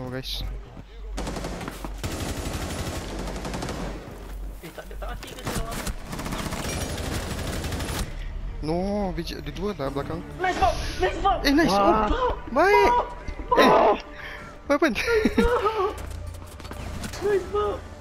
No guys. Tak mati ke sini orang? No, biji ada dua lah belakang. Nice ball! Nice ball! Nice. Wah. Oh, baik. What happened? Nice ball!